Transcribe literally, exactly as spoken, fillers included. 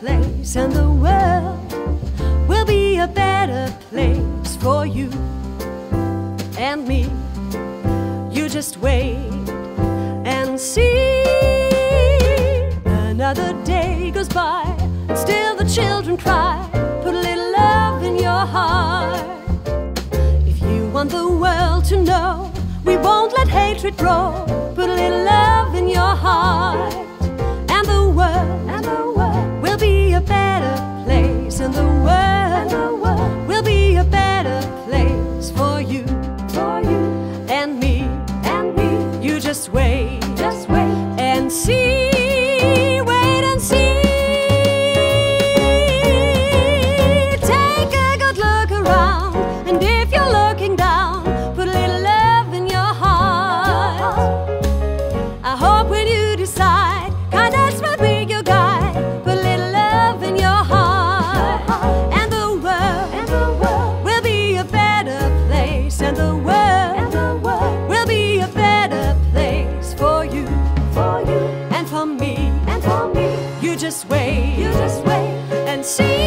place, and the world will be a better place for you and me. You just wait and see. Another day goes by, and still the children cry. Put a little love in your heart. If you want the world to know we won't let hatred grow, put a little love in your heart, and the world, and the world will be a better place, and the world, and the world will be a better place for you, for you and me, and me. You just wait, just wait and see. Wait and see. Take a good look around, and if you're looking down, put a little love in your heart. I hope when you decide kindness will be your guide, put a little love in your heart, and the world, and the world will be a better place, and the world, and the world will be a better place for you, for you and for me, and for me. You just wait, you just wait and see.